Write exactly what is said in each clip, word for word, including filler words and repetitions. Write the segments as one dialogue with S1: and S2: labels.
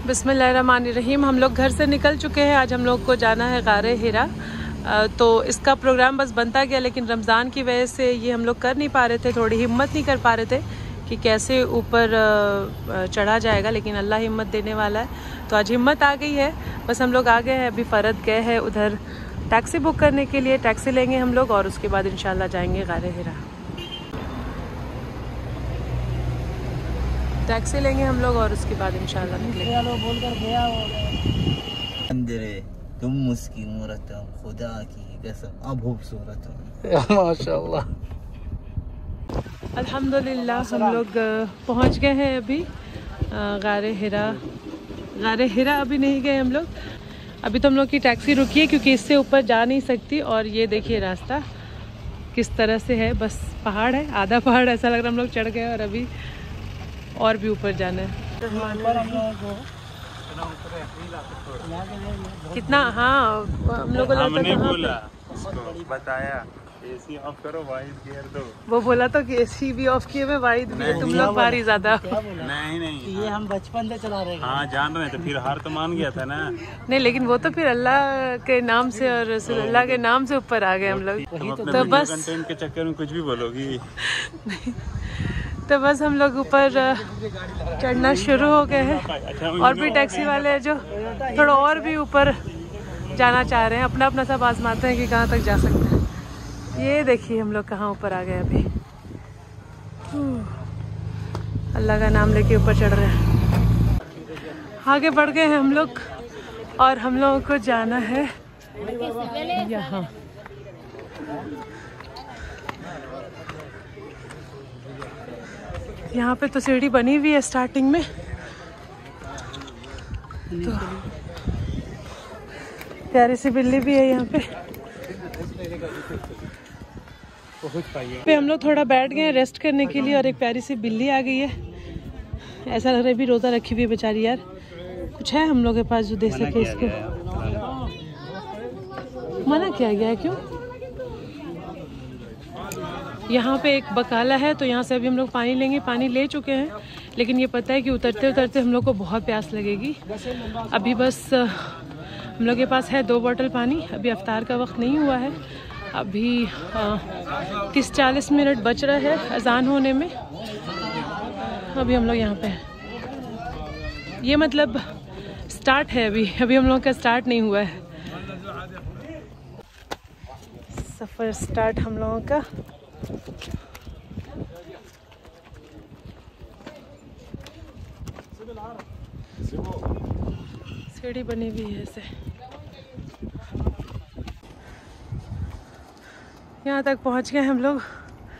S1: बिस्मिल्लाहिर्रहमानिर्रहीम। हम लोग घर से निकल चुके हैं। आज हम लोग को जाना है गारे हिरा। तो इसका प्रोग्राम बस बनता गया, लेकिन रमज़ान की वजह से ये हम लोग कर नहीं पा रहे थे, थोड़ी हिम्मत नहीं कर पा रहे थे कि कैसे ऊपर चढ़ा जाएगा, लेकिन अल्लाह हिम्मत देने वाला है। तो आज हिम्मत आ गई है। बस हम लोग आ गए हैं, अभी फ़रद गए हैं उधर टैक्सी बुक करने के लिए। टैक्सी लेंगे हम लोग और उसके बाद इंशाल्लाह जाएंगे गारे हिरा। टैक्सी लेंगे हम लोग और उसके बाद इंशाल्लाह निकलेंगे। बोलकर गया
S2: अंदर तुम मुस्की मूरत खुदा की कसम अब खूबसूरत माशाल्लाह।
S1: अल्हम्दुलिल्लाह हम लोग पहुंच गए हैं अभी गारे हिरा। गारे हिरा अभी नहीं गए हम लोग, अभी तो हम लोग की टैक्सी रुकी है क्योंकि इससे ऊपर जा नहीं सकती। और ये देखिए रास्ता किस तरह से है, बस पहाड़ है, आधा पहाड़ ऐसा लग रहा है हम लोग चढ़ गए और अभी और भी ऊपर जाना है। कितना हाँ हम लोग
S3: हमने बोला बताया एसी ऑफ करो वाइड गियर दो,
S1: वो बोला तो कि एसी भी ऑफ किए, मैं वाइड भी। तुम लोग भारी ज्यादा
S3: नहीं नहीं
S2: ये हम बचपन से चला रहे हैं।
S3: हाँ जान रहे हैं, तो फिर हार तो मान गया था ना।
S1: नहीं, लेकिन वो तो फिर अल्लाह के नाम से और रसूलुल्लाह के नाम से ऊपर आ गए हम लोग। तो बस
S3: कंटेंट के चक्कर में कुछ भी बोलोगी।
S1: तो बस हम लोग ऊपर चढ़ना शुरू हो गए हैं और भी टैक्सी वाले हैं जो थोड़ा और भी ऊपर जाना चाह रहे हैं, अपना अपना सब आजमाते हैं कि कहाँ तक जा सकते हैं। ये देखिए हम लोग कहाँ ऊपर आ गए अभी। अल्लाह का नाम लेके ऊपर चढ़ रहे हैं। आगे बढ़ गए हैं हम लोग और हम लोगों को जाना है यहाँ। यहाँ पे तो सीढ़ी बनी हुई है स्टार्टिंग में, तो प्यारी सी बिल्ली भी है यहाँ पे। पे हम लोग थोड़ा बैठ गए हैं रेस्ट करने के लिए और एक प्यारी सी बिल्ली आ गई है। ऐसा लग रहा है भी रोजा रखी हुई है बेचारी। यार कुछ है हम लोग के पास जो दे सके इसको? मना किया गया है, क्यों? यहाँ पे एक बकाला है, तो यहाँ से अभी हम लोग पानी लेंगे। पानी ले चुके हैं, लेकिन ये पता है कि उतरते उतरते हम लोग को बहुत प्यास लगेगी। अभी बस हम लोग के पास है दो बोतल पानी। अभी अफ्तार का वक्त नहीं हुआ है, अभी तीस चालीस मिनट बच रहा है अजान होने में। अभी हम लोग यहाँ पे हैं, ये मतलब स्टार्ट है अभी अभी हम लोग का स्टार्ट नहीं हुआ है। सफ़र स्टार्ट हम लोगों का। सीढ़ी बनी हुई है ऐसे। यहाँ तक पहुँच गए हम लोग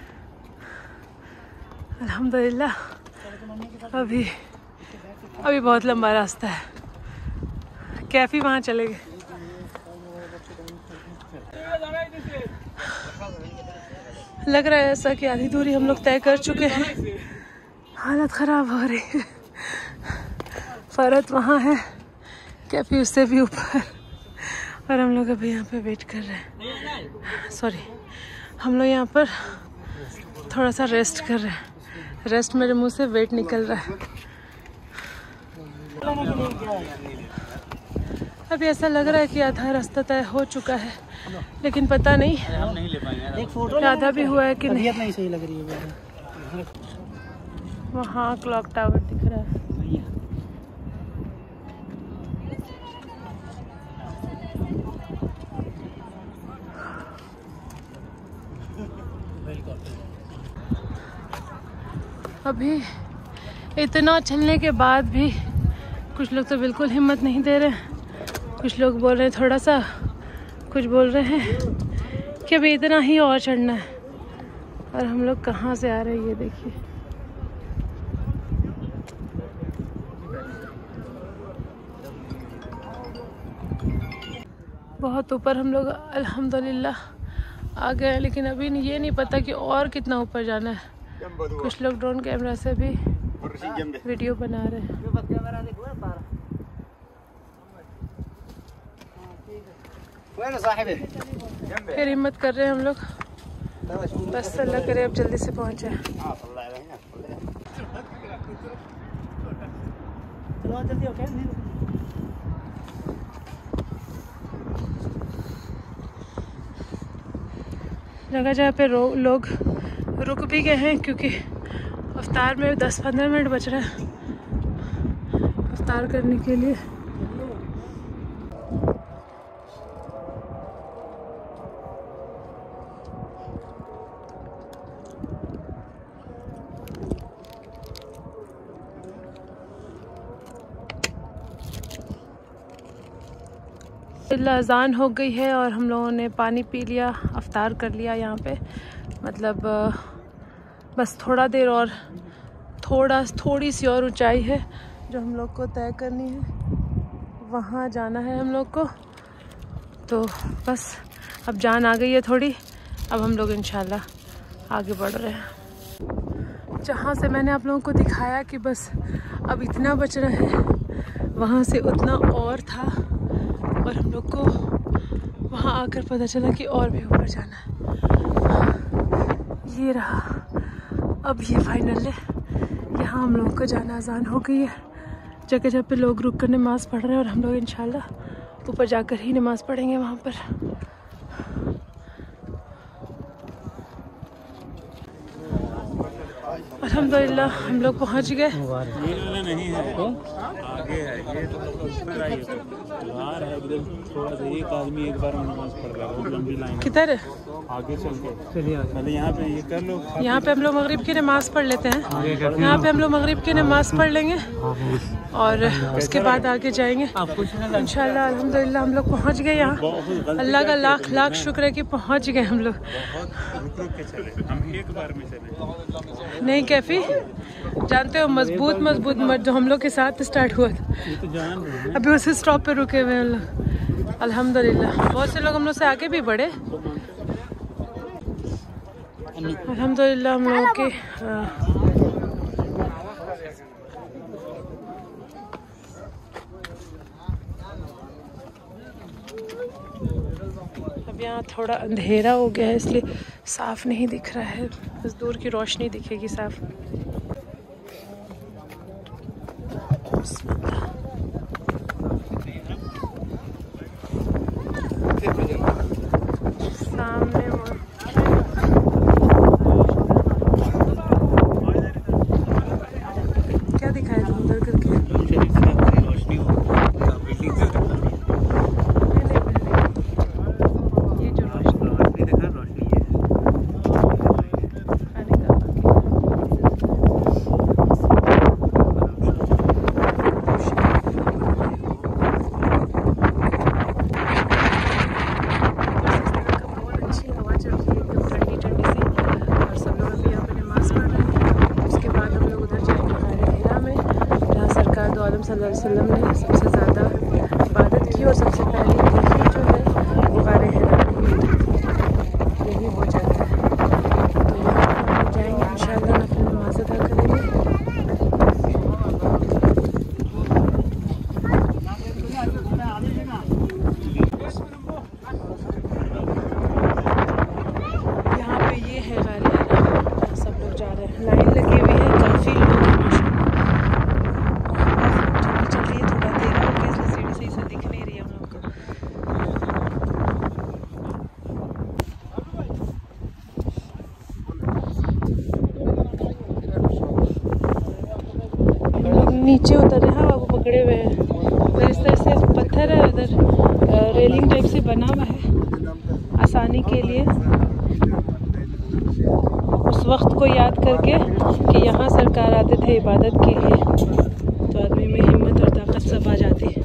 S1: अल्हम्दुलिल्लाह। अभी अभी बहुत लंबा रास्ता है, कैफी वहाँ चले गए। लग रहा है ऐसा कि आधी दूरी हम लोग तय कर चुके हैं। हालत ख़राब हो रही है। फ़रद वहाँ है, कैफी उससे भी ऊपर, और हम लोग अभी यहाँ पे वेट कर रहे हैं। सॉरी, हम लोग यहाँ पर थोड़ा सा रेस्ट कर रहे हैं। रेस्ट मेरे मुंह से वेट निकल रहा है। अभी ऐसा लग रहा है कि आधा रास्ता तय हो चुका है, लेकिन पता नहीं आधा भी हुआ है कि नहीं।
S2: नहीं सही लग रही है।
S1: वहाँ क्लॉक टावर दिख रहा है। अभी इतना चलने के बाद भी कुछ लोग तो बिल्कुल हिम्मत नहीं दे रहे। कुछ लोग बोल रहे हैं थोड़ा सा, कुछ बोल रहे हैं कि अभी इतना ही और चढ़ना है। और हम लोग कहाँ से आ रहे हैं ये देखिए। बहुत ऊपर हम लोग अल्हम्दुलिल्लाह आ गए हैं, लेकिन अभी ये नहीं पता कि और कितना ऊपर जाना है। कुछ लोग ड्रोन कैमरा से भी वीडियो बना रहे हैं। फिर हिम्मत कर रहे हैं हम लोग, बस अल्लाह करे अब जल्दी से पहुंच जाए।
S2: जल्दी हो गया।
S1: जगह जगह पे रो लोग रुक भी गए हैं क्योंकि अफ्तार में दस पंद्रह मिनट बच रहा है अफ्तार करने के लिए। अज़ान हो गई है और हम लोगों ने पानी पी लिया, अफ्तार कर लिया यहाँ पे। मतलब बस थोड़ा देर और थोड़ा थोड़ी सी और ऊंचाई है जो हम लोग को तय करनी है, वहाँ जाना है हम लोग को। तो बस अब जान आ गई है थोड़ी, अब हम लोग इंशाल्लाह आगे बढ़ रहे हैं। जहाँ से मैंने आप लोगों को दिखाया कि बस अब इतना बच रहा है, वहाँ से उतना और था और हम लोग को वहाँ आकर पता चला कि और भी ऊपर जाना है। ये रहा, अब ये फाइनल है, यहाँ हम लोगों को जाना आसान हो गई है। जगह जगह पे लोग रुक कर नमाज़ पढ़ रहे हैं और हम लोग इंशाल्लाह ऊपर जाकर ही नमाज़ पढ़ेंगे वहाँ पर। अल्हम्दुलिल्लाह हम लोग पहुँच गए।
S3: नहीं है, आगे है, ये ऊपर आई है, बाहर है एकदम थोड़ा सा। एक आदमी एक बार नमाज पढ़ रहा है, बहुत लंबी लाइन।
S1: किधर?
S3: आगे चल के पहले यहाँ पे ये कर लो।
S1: यहाँ पे हम लोग मगरिब की नमाज़ पढ़ लेते हैं। यहाँ पे हम लोग मगरिब की नमाज़ पढ़ लेंगे और उसके बाद आगे जाएंगे इंशाल्लाह। अल्हम्दुलिल्लाह हम लोग पहुँच गए यहाँ। अल्लाह का लाख लाख शुक्र है कि पहुँच गए हम लोग।
S3: हम एक बार में चले
S1: नहीं कैफी, जानते हो मजबूत मजबूत मत जो हम लोग के साथ स्टार्ट हुआ था, अभी उसी स्टॉप पे रुके हुए हैं हम लोग। अल्हम्दुलिल्लाह बहुत से लोग हम लोग से आगे भी बढ़े। अल्हम्दुलिल्लाह हम लोगों के अब यहाँ थोड़ा अंधेरा हो गया है इसलिए साफ नहीं दिख रहा है, बस दूर की रोशनी दिखेगी साफ। सामने क्या दिखाया था उधर करके? ये जो रोशनी दिखा, रोशनी है सल्लल्लाहु अलैहि वसल्लम ने सबसे ज़्यादा इबादत की और सबसे पहली देखी जो है वो गारे हिरा यही हो जाता है। तो यहाँ हम जाएंगे इंशाल्लाह, अपनी नमाज़ अदा करेंगे। यहाँ पे ये है गारे हिरा, सब लोग जा रहे हैं, लाइन लगी हुई है, काफ़ी लोग हैं। नीचे उतर रहे हैं, वो पकड़े हुए हैं। तो इस तरह से पत्थर है उधर, रेलिंग टाइप से बना हुआ है आसानी के लिए। उस वक्त को याद करके कि यहाँ सरकार आते थे इबादत के लिए, तो आदमी में हिम्मत और ताकत सब आ जाती है।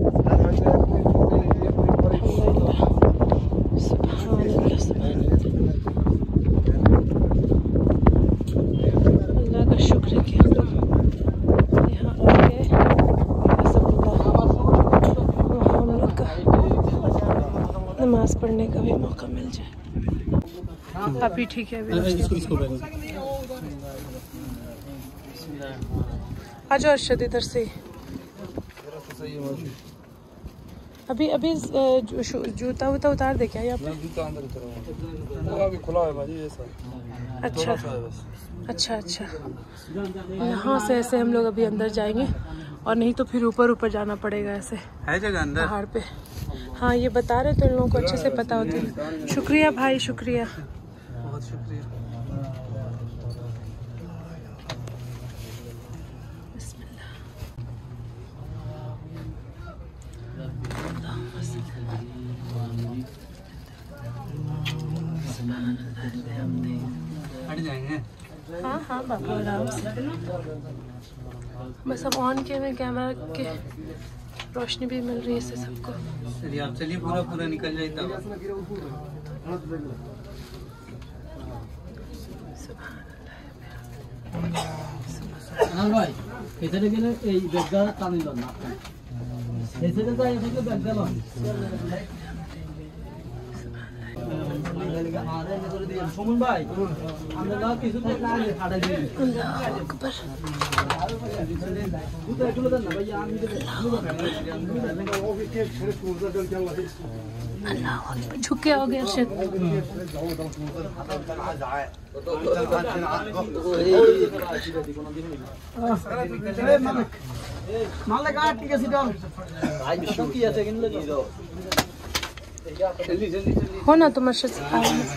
S1: अल्लाह का शुक्र है कि हम लोग यहाँ आ गए। हम लोग का नमाज पढ़ने का भी मौका मिल जाए। अभी ठीक है, आ जाओ अर्शद इधर से। अभी अभी जूता वूता उतार दे क्या यहाँ पे?
S2: अभी खुला है भाजी ऐसा।
S1: अच्छा अच्छा अच्छा, यहाँ से ऐसे हम लोग अभी अंदर जाएंगे और नहीं तो फिर ऊपर ऊपर जाना पड़ेगा। ऐसे
S2: है जगह अंदर
S1: पहाड़ पे। हाँ ये बता रहे तो इन लोगों को अच्छे से पता होता है। शुक्रिया भाई, शुक्रिया।
S2: शुक्रिया। हट जाएंगे।
S1: हाँ हाँ बाबू आराम से। बस अब ऑन किए हुए कैमरा के रोशनी भी मिल रही है इससे सबको।
S2: चलिए आप चलिए, पूरा पूरा निकल जाए तब।
S4: हाँ भाई, इधर के लिए ये जगह तानी लो ना। ऐसे तो ये सब जगह लो। सुमन भाई, हमने ना किसी को ना हाड़ा दी।
S1: अकबर।
S4: तो एक लोग ना भैया आम इधर।
S1: झुक के आओगे अर्शद।
S4: माले का ठीक है सीधा। भाई बिशु की ऐसे किन लगी दो। जल्दी जल्दी जल्दी।
S1: हो ना तुम अर्शद से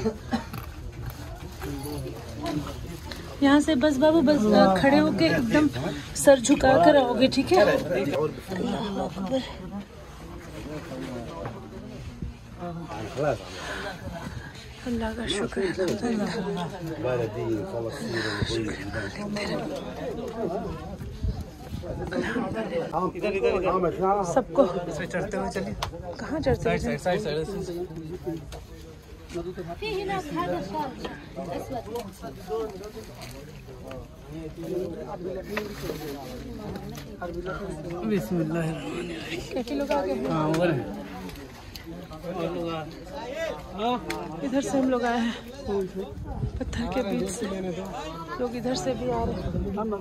S1: यहाँ से बस बाबू बस खड़े होके एकदम सर झुका कर आओगे, ठीक है? अल्लाह का शुक्र है।
S2: इधर इधर इधर
S1: सबको
S2: चढ़ते हुए चलिए।
S1: कहाँ चढ़ते हैं?
S2: साइड साइड साइड बिस्मिल्लाह।
S1: कैफी लोग आ गए हैं।
S2: हाँ और
S1: इधर से हम लोग आए हैं पत्थर के बीच से। लोग इधर से भी आ रहे हैं।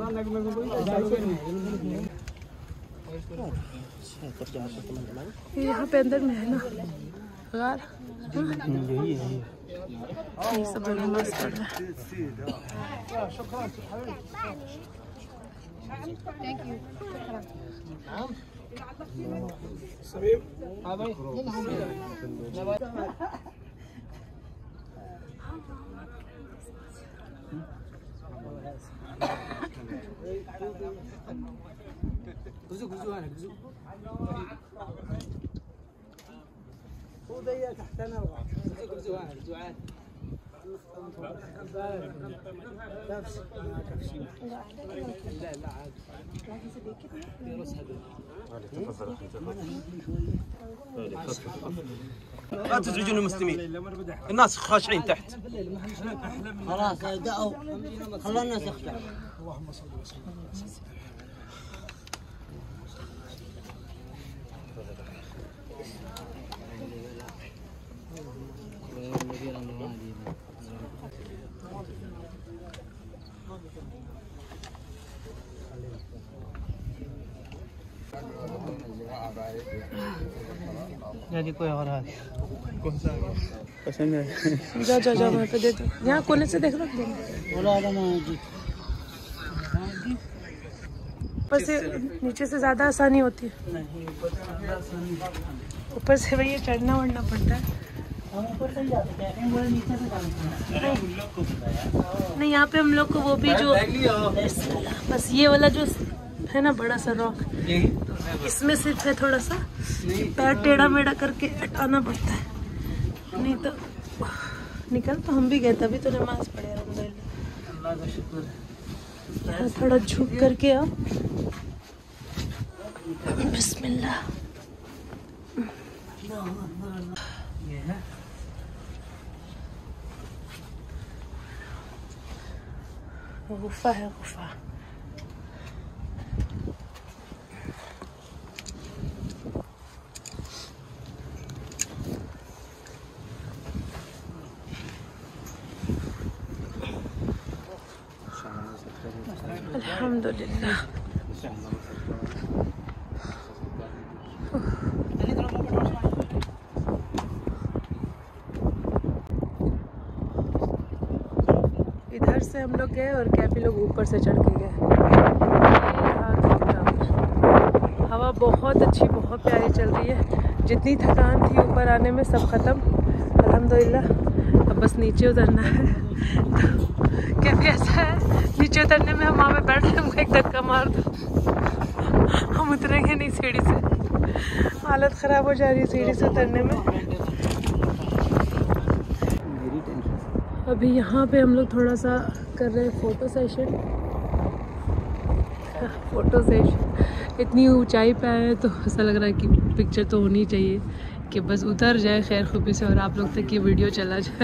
S1: ये यहाँ पे अंदर में है ना गार।
S2: यही है
S1: ये सब लोग नमाज पढ़ रहे हैं।
S4: हाँ भाई।
S2: गुजु गुजु है गुजु।
S4: خذ هي تحتنا
S2: गुजु है गुजु है। لا لا عادي. لا تزعجون المسلمين، الناس خاشعين تحت.
S4: خلاص دعوا خلوا الناس يخشع.
S2: जी कोई और है? कौन सा पसंद है?
S1: जा जा जा वहाँ पे दे दो। यहाँ कोने से देख लो। ऊपर से नीचे से ज्यादा आसानी होती है। ऊपर से भैया चढ़ना वढ़ना पड़ता है। नहीं यहाँ पे हम लोग को वो भी जो बस ये वाला जो है ना बड़ा सा रॉक, इसमें सिर्फ है थोड़ा सा पैर टेढ़ा मेढ़ा करके हटाना पड़ता है, नहीं तो निकल तो हम भी गए तभी तो नमाज पढ़े अल्हम्दुलिल्लाह। यहाँ थोड़ा झुक करके आओ। बिस्मिल्लाह। गुफा है गुफा। अल्हम्दुलिल्लाह। इधर से हम लोग गए और कैफी लोग ऊपर से चढ़ के गए। हवा बहुत अच्छी बहुत प्यारी चल रही है। जितनी थकान थी ऊपर आने में सब ख़त्म अल्हम्दुलिल्लाह। अब बस नीचे उतरना है। तो कैफे ऐसा है, नीचे उतरने में हम वहाँ पे बैठ रहे, हमको एक धक्का मार दो हम उतरेंगे नहीं सीढ़ी से। हालत ख़राब हो जा रही है सीढ़ी से उतरने में। अभी यहाँ पे हम लोग थोड़ा सा कर रहे हैं फ़ोटो सेशन। फ़ोटो सेशन इतनी ऊंचाई पे आए हैं तो ऐसा लग रहा है कि पिक्चर तो होनी चाहिए कि बस उतर जाए खैर खूबी से और आप लोग तक ये वीडियो चला जाए।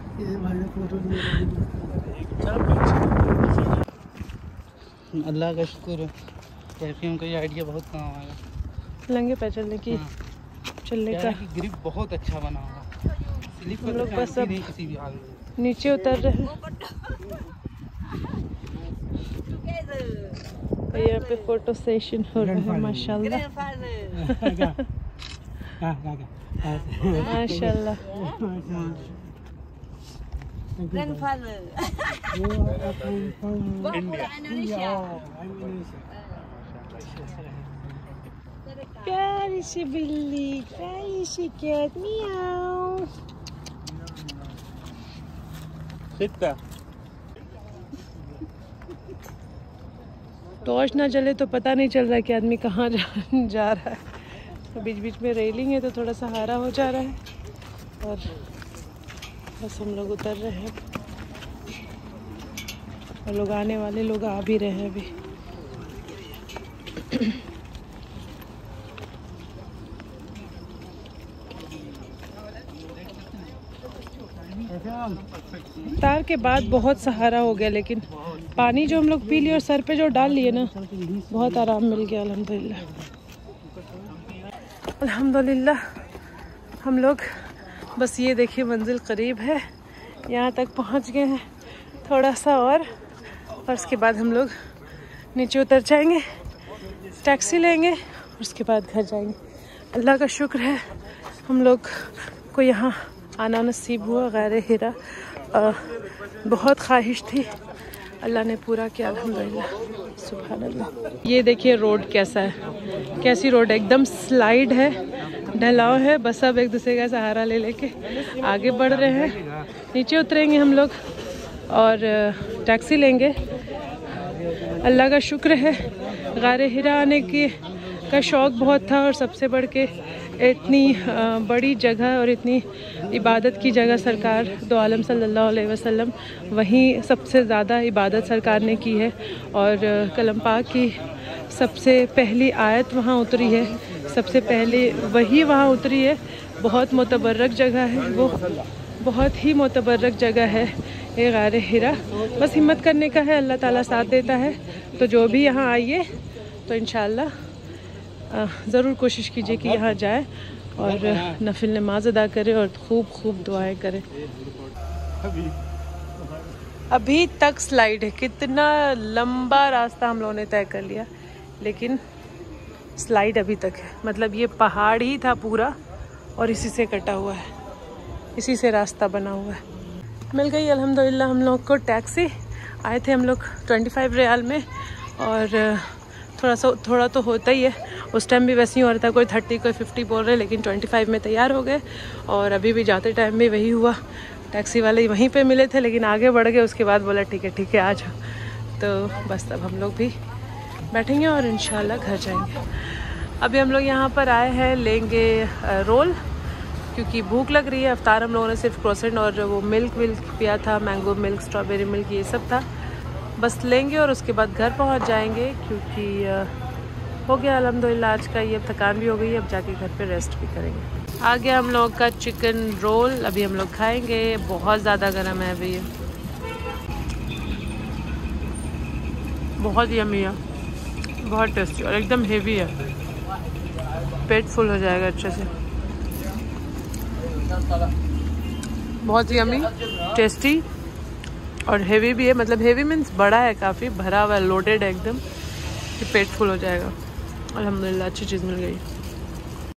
S2: अल्लाह का शुक्र है, कैफे का ये आइडिया बहुत काम आया।
S1: लंगे पे चलने की,
S2: हाँ।
S1: चलने का
S2: ग्रिप बहुत अच्छा बना हुआ, स्लिप
S1: हम लोग बस अब
S2: नहीं किसी भी हाल में।
S1: नीचे उतर रहे हैं। यहाँ पे फोटो सेशन हो रहा है माशाल्लाह माशाल्लाह। प्यारी सी बिल्ली, प्यारी सी कैट, मियाओ। टॉर्च ना जले तो पता नहीं चल रहा है कि आदमी कहाँ जा, जा रहा है। तो बीच बीच में रेलिंग है तो थोड़ा सहारा हो जा रहा है और बस हम लोग उतर रहे हैं और लोग आने वाले लोग आ भी रहे हैं अभी। तार के बाद बहुत सहारा हो गया, लेकिन पानी जो हम लोग पी लिए और सर पे जो डाल लिए ना, बहुत आराम मिल गया अल्हम्दुलिल्लाह। अल्हम्दुलिल्लाह हम लोग बस ये देखिए मंजिल करीब है, यहाँ तक पहुँच गए हैं। थोड़ा सा और और उसके बाद हम लोग नीचे उतर जाएंगे, टैक्सी लेंगे और उसके बाद घर जाएंगे। अल्लाह का शुक्र है हम लोग को यहाँ आना नसीब हुआ। गैर हिरा आ, बहुत ख्वाहिश थी, अल्लाह ने पूरा किया अल्हम्दुलिल्लाह, सुभान अल्लाह। ये देखिए रोड कैसा है, कैसी रोड है, एकदम स्लाइड है, ढलाव है। बस अब एक दूसरे का सहारा ले लेके आगे बढ़ रहे हैं। नीचे उतरेंगे हम लोग और टैक्सी लेंगे। अल्लाह का शुक्र है गारे हिरा आने की का शौक़ बहुत था और सबसे बढ़ के इतनी बड़ी जगह और इतनी इबादत की जगह सरकार दो आलम सल्लल्लाहु अलैहि वसल्लम, वहीं सबसे ज़्यादा इबादत सरकार ने की है और कलम पाक की सबसे पहली आयत वहाँ उतरी है, सबसे पहले वही वहाँ उतरी है। बहुत मुतबर्रक जगह है वो, बहुत ही मुतबर्रक जगह है ये गार हिरा। बस हिम्मत करने का है, अल्लाह ताला साथ देता है। तो जो भी यहाँ आइए तो इंशाअल्लाह ज़रूर कोशिश कीजिए कि यहाँ जाए और नफिल नमाज अदा करें और खूब खूब दुआएं करें। अभी तक स्लाइड है, कितना लंबा रास्ता हम लोगों ने तय कर लिया, लेकिन स्लाइड अभी तक है। मतलब ये पहाड़ ही था पूरा और इसी से कटा हुआ है, इसी से रास्ता बना हुआ है। मिल गई अल्हम्दुलिल्लाह हम लोग को टैक्सी। आए थे हम लोग पच्चीस रियाल में और थोड़ा सा थोड़ा तो होता ही है, उस टाइम भी वैसे ही हो रहा था, कोई तीस कोई पचास बोल रहे, लेकिन पच्चीस में तैयार हो गए। और अभी भी जाते टाइम भी वही हुआ, टैक्सी वाले वहीं पे मिले थे, लेकिन आगे बढ़ गए। उसके बाद बोला ठीक है ठीक है आ जाओ। तो बस अब हम लोग भी बैठेंगे और इंशाल्लाह घर जाएंगे। अभी हम लोग यहाँ पर आए हैं, लेंगे रोल क्योंकि भूख लग रही है। अफ्तार हम लोगों ने सिर्फ क्रोसेंट और वो मिल्क विल्क पिया था, मैंगो मिल्क, स्ट्रॉबेरी मिल्क, ये सब था। बस लेंगे और उसके बाद घर पहुंच जाएंगे क्योंकि हो गया अल्हम्दुलिल्लाह आज का। ये अब थकान भी हो गई है, अब जाके घर पे रेस्ट भी करेंगे। आ गया हम लोग का चिकन रोल, अभी हम लोग खाएंगे। बहुत ज़्यादा गर्म है अभी, ये बहुत यम्मी है, बहुत टेस्टी और एकदम हेवी है, पेट फुल हो जाएगा अच्छे से। बहुत यम्मी, टेस्टी और हेवी भी है। मतलब हेवी मीन्स बड़ा है, काफ़ी भरा हुआ है, लोडेड है एकदम, कि पेट फुल हो जाएगा। अल्हम्दुलिल्लाह अच्छी चीज़ मिल गई।